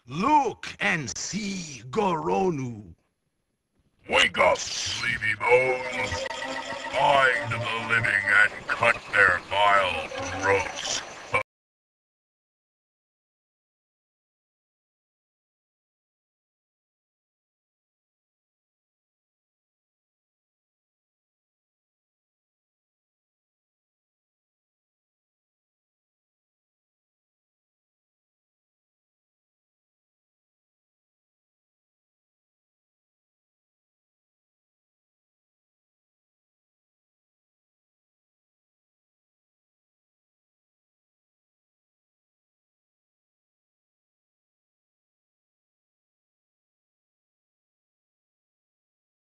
Look and see Goronu. Wake up, sleepy bones! Find the living and cut their vile throats.